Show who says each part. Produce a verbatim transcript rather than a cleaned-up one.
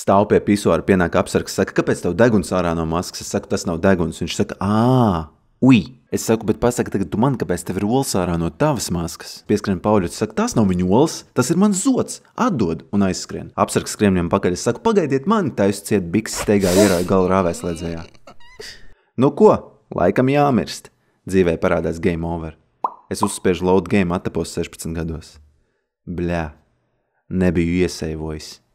Speaker 1: Stāv pie pisuāra, pienāk apsargs, saka, kāpēc tev deguns ārā no maskas? Es saku, tas nav deguns. Viņš saka, ā, ui. Es saku, bet pasaka tagad tu man, kāpēc tev ir olas ārā no tavas maskas? Pieskrien Pauļots, saka, tas nav viņa olas, tas ir mans zods, atdod un aizskrien. Apsargs skrien viņam pakaļ, es saku, pagaidiet mani, taisu ciet, bikses steigā ierāja galu rāvēslēdzējā. Nu ko, laikam jāmirst. Dzīvē parādās game over. Es uzspiežu load game, attapos sešpadsmit gados. Bļā, nebiju ieseivojis.